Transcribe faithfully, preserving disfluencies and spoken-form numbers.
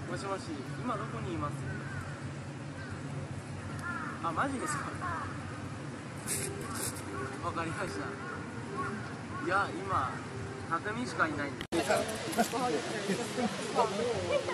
もしもし、今どこにいます？あ、マジですか？わかりました。いや、今、匠しかいないんで。